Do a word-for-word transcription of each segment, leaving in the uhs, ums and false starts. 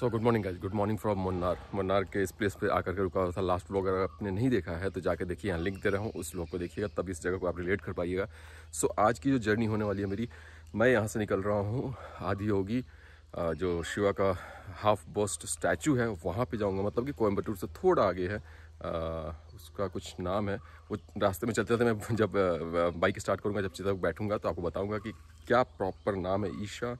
So good morning guys, good morning from Munnar. Munnar के इस place पे आकर के रुका हुआ था लास्ट व्लॉग। अगर आपने नहीं देखा है तो जाके देखिए, यहाँ लिंक दे रहा हूँ, उस व्लॉग को देखिएगा, तब इस जगह को आप रिलेट कर पाइएगा। सो so, आज की जो जर्नी होने वाली है मेरी, मैं यहाँ से निकल रहा हूँ आदि योगी, जो शिवा का हाफ बस्ट स्टैचू है वहाँ पे जाऊँगा। मतलब कि कोयम्बटूर से थोड़ा आगे है, आ, उसका कुछ नाम है। वो रास्ते में चलते चलते मैं जब बाइक स्टार्ट करूँगा, जब तक बैठूँगा तो आपको बताऊँगा कि क्या प्रॉपर नाम है। ईशा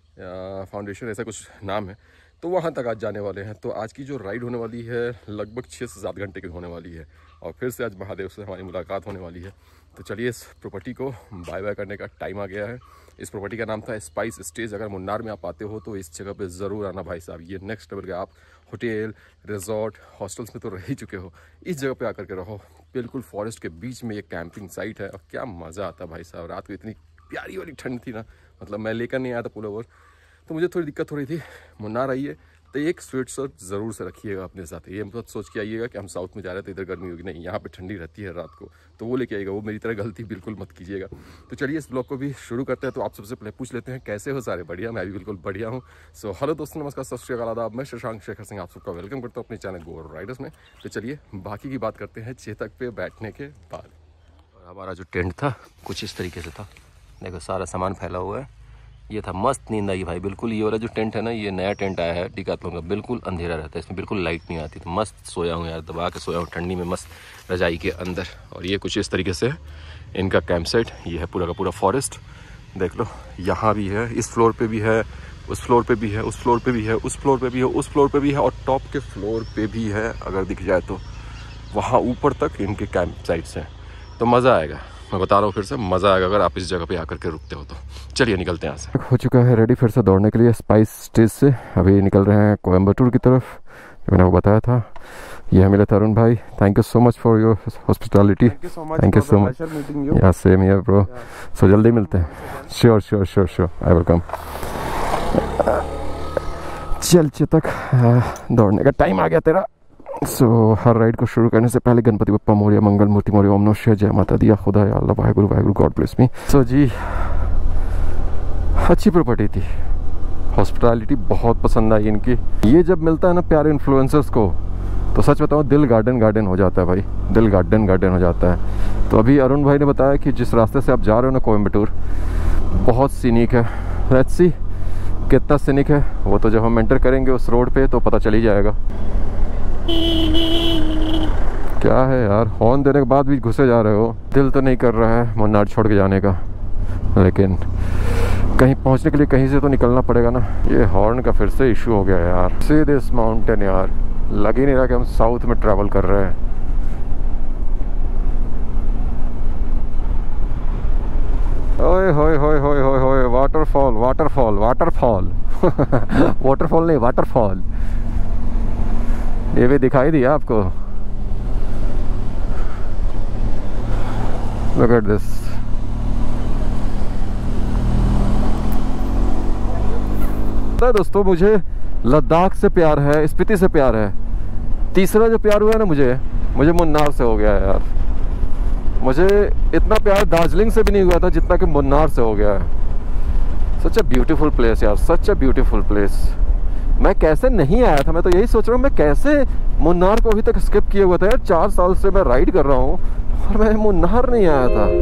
फाउंडेशन ऐसा कुछ नाम है। तो वहाँ तक आज जाने वाले हैं। तो आज की जो राइड होने वाली है लगभग छः से सात घंटे की होने वाली है, और फिर से आज महादेव से हमारी मुलाकात होने वाली है। तो चलिए, इस प्रॉपर्टी को बाय बाय करने का टाइम आ गया है। इस प्रॉपर्टी का नाम था स्पाइस स्टेज। अगर मुन्नार में आप आते हो तो इस जगह पे ज़रूर आना भाई साहब। ये नेक्स्ट लेवल का, आप होटल, रिजॉर्ट, हॉस्टल्स में तो रह ही चुके हो, इस जगह पे आकर के रहो। बिल्कुल फॉरेस्ट के बीच में ये कैंपिंग साइट है, और क्या मज़ा आता है भाई साहब। रात को इतनी प्यारी वाली ठंड थी ना, मतलब मैं लेकर नहीं आया था पुल ओवर, तो मुझे थोड़ी दिक्कत हो रही थी। मुन्नार आइए तो एक स्वेट शर्ट ज़रूर से रखिएगा अपने साथ। ये मत सोच के आइएगा कि हम साउथ में जा रहे थे इधर गर्मी होगी, नहीं, यहाँ पे ठंडी रहती है रात को, तो वो लेके आइएगा। वो मेरी तरह गलती बिल्कुल मत कीजिएगा। तो चलिए, इस ब्लॉग को भी शुरू करते हैं। तो आप सबसे पहले पूछ लेते हैं कैसे हो सारे? बढ़िया, मैं भी बिल्कुल बढ़िया हूँ। सो हेलो दोस्तों, नमस्कार, सत श्री अकाल, आदाब। मैं शशांक शेखर सिंह आप सबका वेलकम करता हूँ अपने चैनल गो राइडर्स में। तो चलिए बाकी की बात करते हैं चेतक पे बैठने के बाद। और हमारा जो टेंट था कुछ इस तरीके से था, देखो सारा सामान फैला हुआ है। ये था, मस्त नींद आई भाई। बिल्कुल ये वाला जो टेंट है ना, ये नया टेंट आया है डिकाथलॉन का, बिल्कुल अंधेरा रहता है, इसमें बिल्कुल लाइट नहीं आती। तो मस्त सोया हूँ यार, दबा के सोया हूँ ठंडी में, मस्त रजाई के अंदर। और ये कुछ इस तरीके से इनका कैंप साइट। ये है पूरा का पूरा फॉरेस्ट, देख लो। यहाँ भी है, इस फ्लोर पे भी है, उस फ्लोर पे भी है, उस फ्लोर पे भी है, उस फ्लोर पे भी है, उस फ्लोर पे भी है, और टॉप के फ्लोर पे भी है। अगर दिख जाए तो वहाँ ऊपर तक इनके कैंप साइट्स हैं। तो मज़ा आएगा, मैं बता रहा हूँ फिर से, मज़ा आएगा अगर आप इस जगह पे आकर के रुकते हो तो। चलिए निकलते हैं यहाँ से। हो चुका है रेडी फिर से दौड़ने के लिए स्पाइस स्टेज से। अभी निकल रहे हैं कोयम्बटूर की तरफ, जो मैंने आपको बताया था। ये हमें अरुण भाई, thank you so much for your hospitality. Thank you so much. Yeah same here bro. So जल्दी मिलते हैं। Sure sure sure sure, I will come. चल चेतक, दौड़ने का टाइम आ गया तेरा। सो so, हर राइड को शुरू करने से पहले गणपति बप्पा मोरिया, मंगल मूर्ति मोरिया, ओम नमः शिवाय, जय माता दी, खुदा या Allah, Waheguru Waheguru, God bless me. So जी, अच्छी प्रॉपर्टी थी, हॉस्पिटैलिटी बहुत पसंद आई इनकी। ये जब मिलता है ना प्यारे इन्फ्लुएंसर्स को, तो सच बताऊँ दिल गार्डन गार्डन हो जाता है भाई, दिल गार्डन गार्डन हो जाता है। तो अभी अरुण भाई ने बताया कि जिस रास्ते से आप जा रहे हो ना कोयम्बटूर, बहुत सीनिक है। लेट्स सी कितना सीनिक है, वो तो जब हम एंटर करेंगे उस रोड पे तो पता चल ही जाएगा। क्या है यार, हॉर्न देने के बाद भी घुसे जा रहे हो। दिल तो नहीं कर रहा है मुन्नार छोड़ के जाने का, लेकिन कहीं पहुंचने के लिए कहीं से तो निकलना पड़ेगा ना। ये हॉर्न का फिर से इशू हो गया यार। सी दिस माउंटेन यार, लग ही नहीं रहा कि हम साउथ में ट्रैवल कर रहे हैं। ओए होए होए होए होए होए, वाटरफॉल वाटरफॉल वाटरफॉल वाटरफॉल नहीं, वाटरफॉल। ये भी दिखाई दिया आपको? Look at this. दोस्तों, मुझे लद्दाख से प्यार है, स्पीति से प्यार है। तीसरा जो प्यार हुआ है ना मुझे मुझे मुन्नार से हो गया है यार। मुझे इतना प्यार दार्जिलिंग से भी नहीं हुआ था जितना कि मुन्नार से हो गया है। सच अ ब्यूटीफुल प्लेस यार, सच अ ब्यूटीफुल प्लेस। मैं कैसे नहीं आया था, मैं तो यही सोच रहा हूँ, मैं कैसे मुन्नार को अभी तक स्किप किया हुआ था यार। चार साल से मैं राइड कर रहा हूँ और मैं मुन्नार नहीं आया था।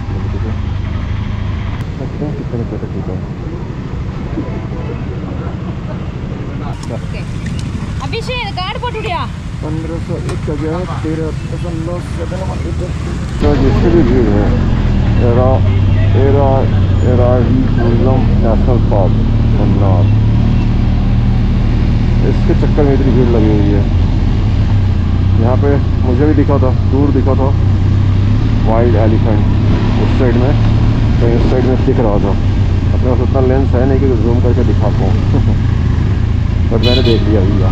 कितने पैसे ठीक है। अभिषेक कार्ड पोटुड़िया पंद्रह सौ एक जगह तेरह पसंदों तो जिससे भी भीड़ है। Era Era Eravi tourism national park Munnar, इसके चक्कर में इतनी भीड़ लगी हुई है। यहाँ पे मुझे भी दिखा था, दूर दिखा था वाइल्ड एलिफेंट उस साइड में, तो इस साइड में दिख रहा था। अपने पास उतना लेंस है नहीं कि जूम करके दिखा पाऊँ पर मैंने देख लिया भैया।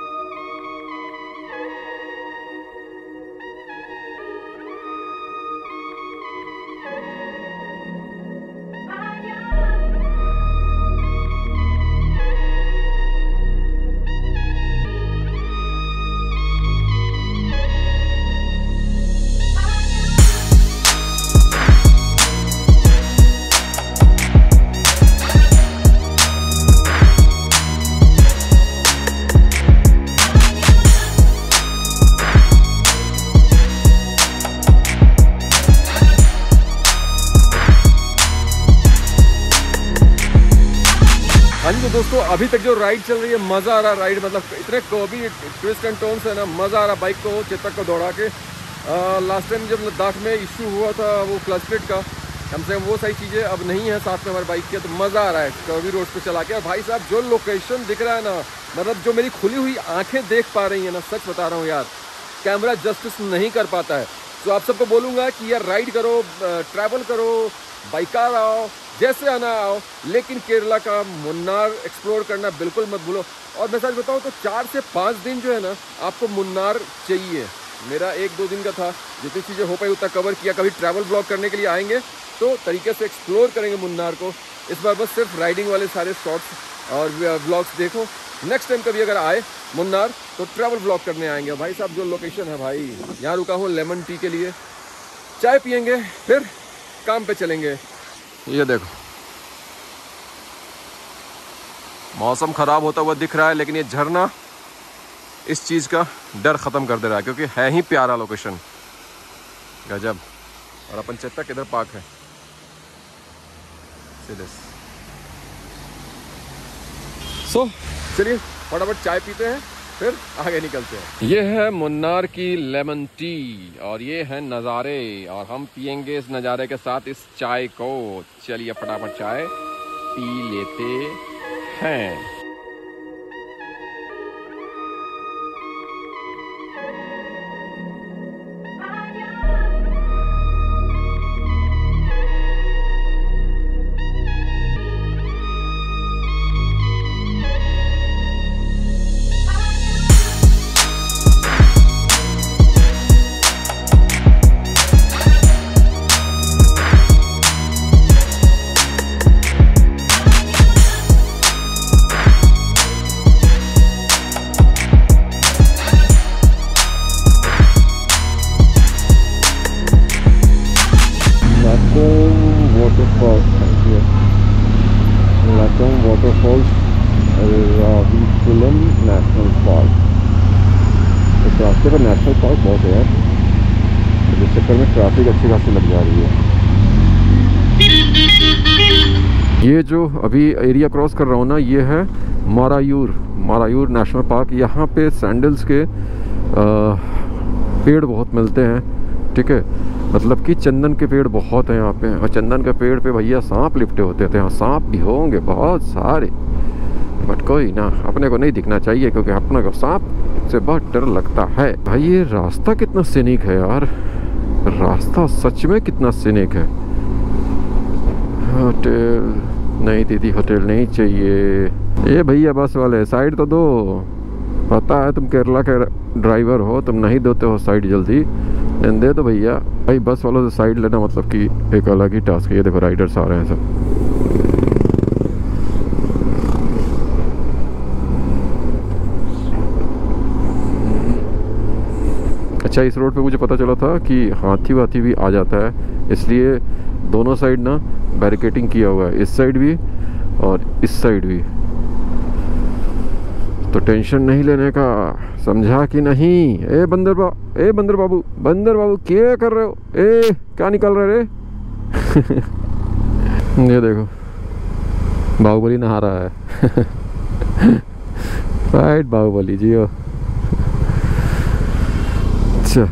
हाँ जी तो दोस्तों अभी तक जो राइड चल रही है मज़ा आ रहा है। राइड मतलब इतने कर्वी ट्विस्ट एंड टर्न्स है ना, मज़ा आ रहा बाइक को चेतक को दौड़ा के। लास्ट टाइम जब लद्दाख में इशू हुआ था वो क्लच प्लेट का, कम से कम वो सारी चीज़ें अब नहीं है साथ में हमारे बाइक के, तो मज़ा आ रहा है कर्वी रोड पे चला के। और भाई साहब जो लोकेशन दिख रहा है ना, मतलब जो मेरी खुली हुई आँखें देख पा रही हैं ना, सच बता रहा हूँ यार, कैमरा जस्टिस नहीं कर पाता है। तो आप सबको बोलूँगा कि यार राइड करो, ट्रैवल करो, बाइकार आओ, जैसे आना आओ, लेकिन केरला का मुन्नार एक्सप्लोर करना बिल्कुल मत भूलो। और मैं सच बताऊँ तो चार से पाँच दिन जो है ना आपको मुन्नार चाहिए। मेरा एक दो दिन का था, जितनी चीज़ें हो पाई उतना कवर किया। कभी ट्रैवल ब्लॉग करने के लिए आएंगे तो तरीके से एक्सप्लोर करेंगे मुन्नार को। इस बार बस सिर्फ राइडिंग वाले सारे शॉट्स और ब्लॉग्स देखो। नेक्स्ट टाइम कभी अगर आए मुन्नार तो ट्रैवल ब्लॉग करने आएंगे। भाई साहब जो लोकेशन है भाई, यहाँ रुका हूँ लेमन टी के लिए, चाय पियेंगे फिर काम पे चलेंगे। ये देखो मौसम ख़राब होता हुआ दिख रहा है, लेकिन ये झरना इस चीज़ का डर ख़त्म कर दे रहा है, क्योंकि है ही प्यारा लोकेशन, गजब। और अपन चेतक किधर पार्क है सीधे। सो चलिए फटाफट चाय पीते हैं फिर आगे निकलते हैं। ये है मुन्नार की लेमन टी और ये है नज़ारे, और हम पियेंगे इस नज़ारे के साथ इस चाय को। चलिए फटाफट चाय पी लेते हैं। Waterfalls Ravikulam national park. इस रास्ते पर नेशनल पार्क बहुत है यार, जिस चक्कर में ट्रैफिक अच्छी खासी लग जा रही है। ये जो अभी एरिया क्रॉस कर रहा हूँ ना, ये है मारायूर मारायूर नेशनल पार्क। यहाँ पे सैंडल्स के आ, पेड़ बहुत मिलते हैं, ठीक है, मतलब कि चंदन के पेड़ बहुत हैं यहाँ पे। और चंदन के पेड़ पे भैया सांप लिपटे होते थे। यहाँ सांप भी होंगे बहुत सारे, बट कोई ना, अपने को नहीं दिखना चाहिए, क्योंकि अपने को सांप से बहुत डर लगता है। भाई ये रास्ता कितना सीनिक है यार, रास्ता सच में कितना सीनिक है। होटल नहीं दीदी, होटल नहीं चाहिए। ये भैया बस वाले साइड तो दो, पता है तुम केरला के ड्राइवर हो, तुम नहीं देते हो साइड जल्दी, दे दो भैया। भाई बस वालों से साइड लेना मतलब कि एक अलग ही टास्क है। ये देखो राइडर्स आ रहे हैं सब। अच्छा इस रोड पे मुझे पता चला था कि हाथी वाथी भी आ जाता है, इसलिए दोनों साइड ना बैरिकेटिंग किया हुआ है, इस साइड भी और इस साइड भी। तो टेंशन नहीं लेने का, समझा कि नहीं। ए बंदर बाबू, ए बंदर बाबू, बंदर बाबू क्या कर रहे हो? ए क्या निकल रहे रे? ये देखो बाहुबली नहा रहा है। राइट बाहुबली जियो। अच्छा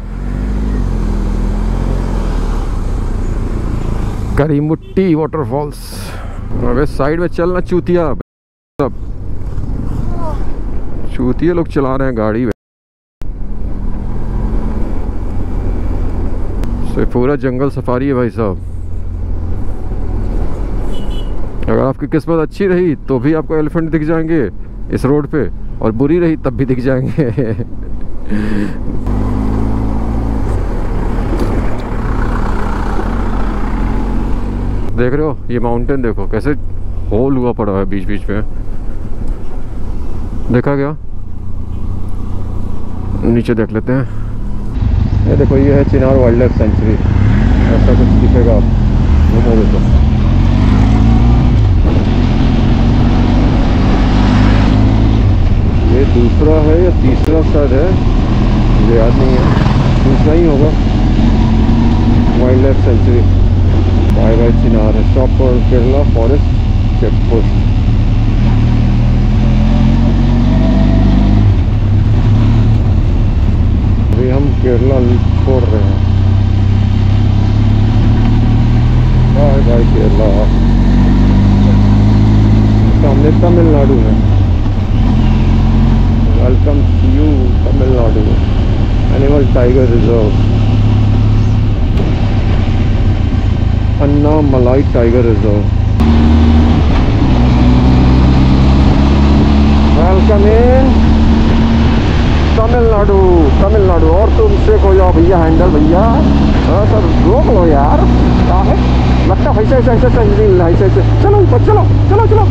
करीमुट्टी वाटरफॉल्स। अबे साइड में चलना चूतिया, सब चूतिया लोग चला रहे हैं गाड़ी में। से पूरा जंगल सफारी है भाई साहब। अगर आपकी किस्मत अच्छी रही तो भी आपको एलिफेंट दिख जाएंगे इस रोड पे, और बुरी रही तब भी दिख जाएंगे। देख रहे हो ये माउंटेन, देखो कैसे होल हुआ पड़ा है बीच बीच में, देखा गया। नीचे देख लेते हैं। ये देखो ये है चिनार वाइल्ड लाइफ सेंचुरी, ऐसा कुछ दिखेगा आप घूमोगे तो। ये दूसरा है या तीसरा शायद है, मुझे याद नहीं है, दूसरा ही होगा। Wildlife sanctuary bye bye Chinnar, stop for Kerala forest check post. अभी हम केरला छोड़ रहे हैं। Bye bye Kerala. सामने तमिलनाडु है। Welcome to you Tamil Nadu animal tiger reserve, Annamalai tiger reserve. Welcome in Tamil Nadu, Tamil Nadu. और तुम से हो जाओ भैया हैंडल भैया, हाँ सर रोक लो यार, क्या है लगता है ऐसे ऐसे ऐसे ऐसे ऐसे। चलो ऊपर चलो चलो चलो।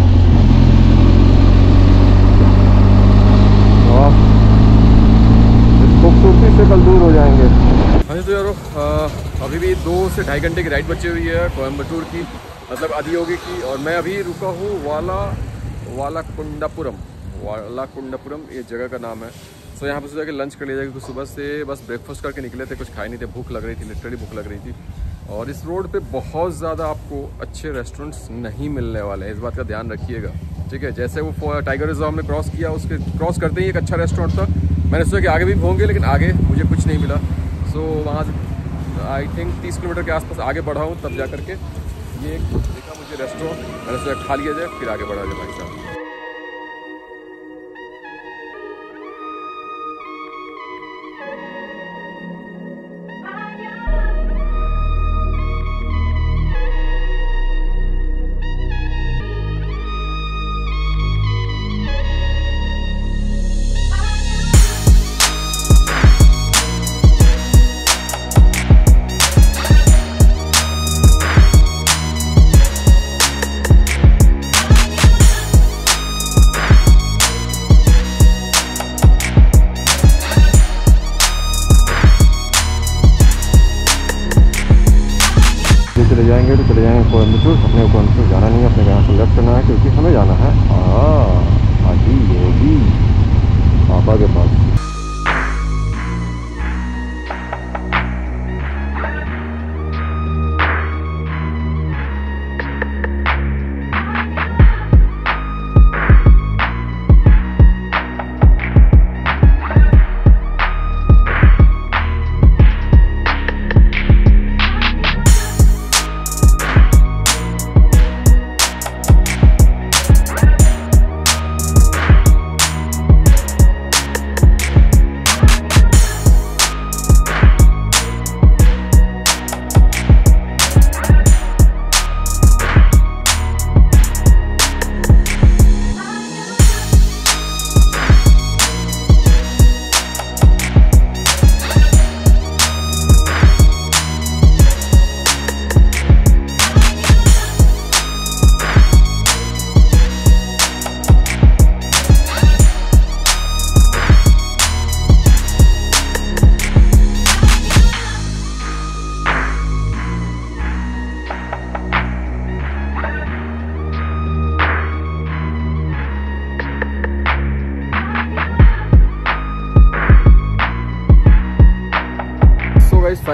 इस खूबसूरती से कल दूर हो जाएंगे। हाँ तो यारो अभी भी दो से ढाई घंटे की राइड बची हुई है कोयम्बटूर की, मतलब आदियोगी की। और मैं अभी रुका हूँ वाला वालाकुंडापुरम, वालाकुंडापुरम ये जगह का नाम है। सो यहाँ पर सोचा कि लंच कर लिया जाएगा, क्योंकि सुबह से बस ब्रेकफास्ट करके निकले थे, कुछ खाए नहीं थे, भूख लग रही थी, लिटरली भूख लग रही थी। और इस रोड पे बहुत ज़्यादा आपको अच्छे रेस्टोरेंट्स नहीं मिलने वाले हैं, इस बात का ध्यान रखिएगा, ठीक है। जैसे वो टाइगर रिजर्व में क्रॉस किया, उसके क्रॉस करते ही एक अच्छा रेस्टोरेंट था, मैंने सोचा कि आगे भी होंगे, लेकिन आगे मुझे कुछ नहीं मिला। सो वहाँ से आई थिंक तीस किलोमीटर के आसपास आगे बढ़ा हूँ, तब जा करके ये एक देखा मुझे रेस्टोरेंट, मैंने सोचा खा लिया जाए फिर आगे बढ़ा जाए भाई साहब। चले जाएंगे तो चले जाएंगे कोयम्बटूर। अपने को कोयम्बटूर जाना नहीं है, अपने यहाँ से लेफ्ट करना है, क्योंकि हमें जाना है आदि योगी बाबा के पास।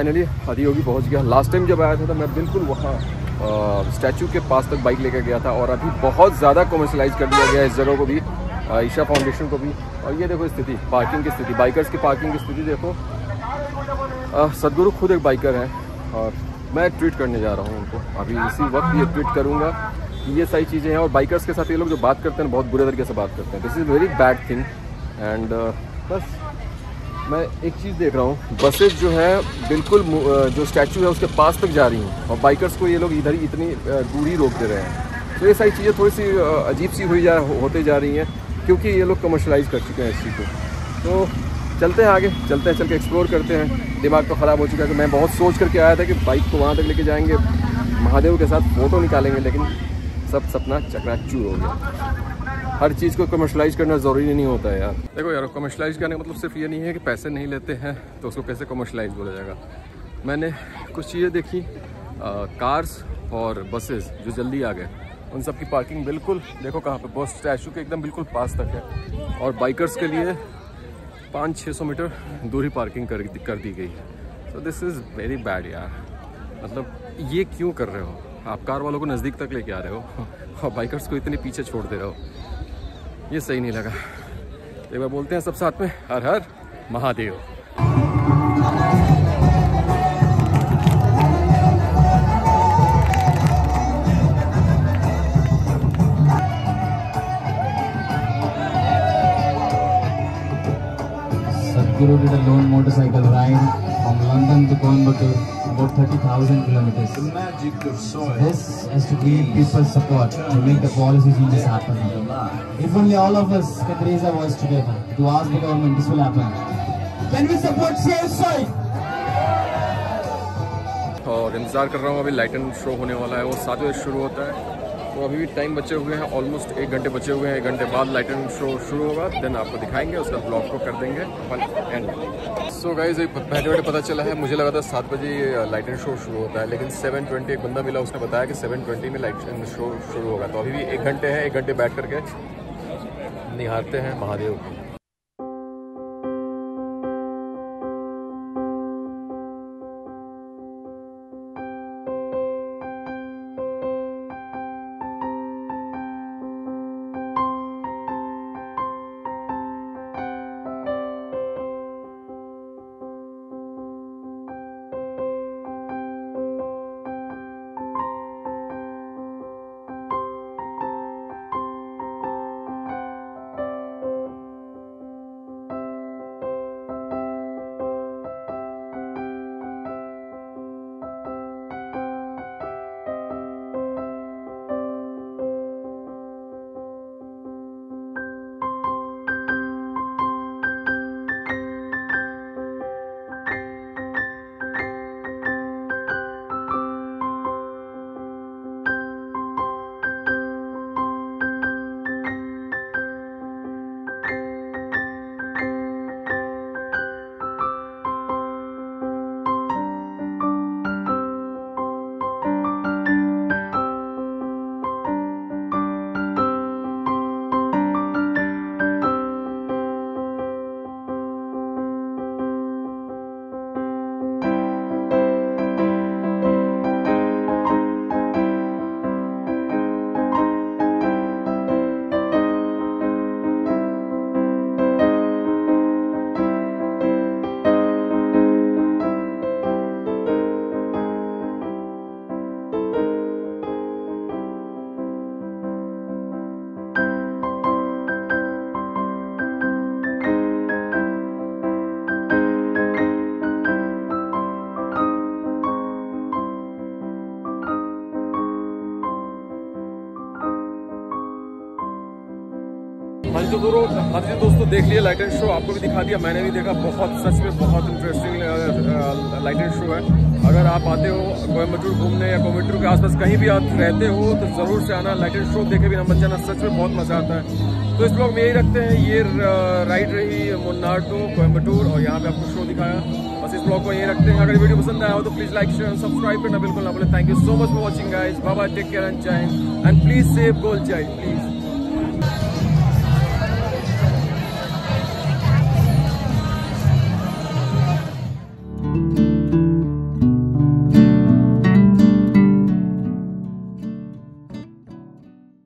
फाइनली आदियोगी पहुंच गया। लास्ट टाइम जब आया था तो मैं बिल्कुल वहाँ स्टैचू के पास तक बाइक लेकर गया था, और अभी बहुत ज़्यादा कमर्शलाइज कर दिया गया है इस जगह को भी, ईशा फाउंडेशन को भी। और ये देखो स्थिति, पार्किंग की स्थिति, बाइकर्स की पार्किंग की स्थिति देखो। सदगुरु खुद एक बाइकर है और मैं ट्वीट करने जा रहा हूँ उनको अभी इसी वक्त, ये ट्वीट करूँगा कि ये सारी चीज़ें हैं। और बाइकर्स के साथ ये लोग जो बात करते हैं बहुत बुरे तरीके से बात करते हैं। This is very bad thing. And बस मैं एक चीज़ देख रहा हूँ, बसेस जो है बिल्कुल जो स्टैचू है उसके पास तक जा रही हैं और बाइकर्स को ये लोग इधर ही इतनी दूरी रोक दे रहे हैं। तो ये सारी चीज़ें थोड़ी सी अजीब सी हुई जा होते जा रही हैं क्योंकि ये लोग कमर्शलाइज कर चुके हैं इस चीज़ को। तो चलते हैं आगे, चलते हैं, चल के एक्सप्लोर करते हैं। दिमाग तो ख़राब हो चुका है कि मैं बहुत सोच करके आया था कि बाइक को वहाँ तक लेके जाएंगे, महादेव के साथ फ़ोटो निकालेंगे, लेकिन सब सपना चकनाचूर हो गया। हर चीज़ को कमर्शलाइज करना ज़रूरी नहीं होता है यार। देखो यार, कमर्शलाइज करने का मतलब सिर्फ ये नहीं है कि पैसे नहीं लेते हैं तो उसको कैसे कमर्शलाइज बोला जाएगा। मैंने कुछ चीज़ें देखी, कार्स और बसेस जो जल्दी आ गए उन सब की पार्किंग बिल्कुल देखो कहाँ पे, बस स्टैचू के एकदम बिल्कुल पास तक है। और बाइकर्स के लिए पाँच छः सौ मीटर दूरी पार्किंग कर कर दी गई है। So this is very bad यार। मतलब ये क्यों कर रहे हो आप? कार वालों को नज़दीक तक लेके आ रहे हो और बाइकर्स को इतने पीछे छोड़ दे रहे हो, ये सही नहीं लगा। एक बार बोलते हैं सब साथ में, हर हर Mahadev. Sadhguru did a lone motorcycle ride from London to Coimbatore, about thirty thousand kilometers. The magic of soil. This has to gain people's support to make the policy changes happen. If only all of us can raise our voice together to ask the government, this will happen. Can we support safe soil? और इंतज़ार कर रहा हूँ, अभी light and show होने वाला है, वो सात बजे शुरू होता है। तो अभी भी टाइम बचे हुए हैं, ऑलमोस्ट एक घंटे बचे हुए हैं। एक घंटे बाद लाइट एंड शो शुरू होगा, देन आपको दिखाएंगे, उसका ब्लॉग को कर देंगे एंड। सो गाइस, पहले बड़े पता चला है, मुझे लगा था सात बजे लाइट एंड शो शुरू होता है, लेकिन सेवन ट्वेंटी एक बंदा मिला, उसने बताया कि सेवन ट्वेंटी में लाइट एंड शो शुरू होगा। तो अभी भी एक घंटे हैं, एक घंटे बैठ करके निहारते हैं महादेव को। हाँ जी तो दोस्तों हाँ जी दोस्तों देख लिया लाइट एंड शो, आपको भी दिखा दिया, मैंने भी देखा। बहुत सच में बहुत इंटरेस्टिंग लाइट एंड शो है। अगर आप आते हो कोयम्बटूर घूमने या कोयम्बटूर के आसपास कहीं भी आप रहते हो तो ज़रूर से आना, लाइट एंड शो देखे भी ना मत जाना, सच में बहुत मज़ा आता है। तो इस ब्लॉग में यही रखते हैं, ये राइड रही मुन्नार टू कोयम्बटूर और यहाँ पे आपको शो दिखाया। बस इस ब्लॉग को यही रखते हैं। अगर वीडियो पसंद आया हो तो प्लीज़ लाइक शेयर सब्सक्राइब करना बिल्कुल ना बोले। Thank you so much for watching guys, bye bye, take care and Jai Hind and please save girl child please.